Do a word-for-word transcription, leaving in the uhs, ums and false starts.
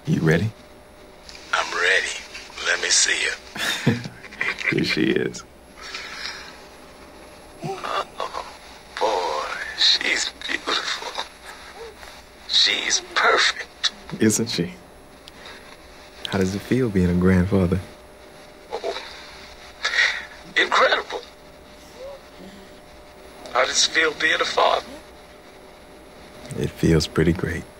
You ready? I'm ready. Let me see you. Here she is. Oh, boy, she's beautiful. She's perfect. Isn't she? How does it feel being a grandfather? Oh, incredible. How does it feel being a father? It feels pretty great.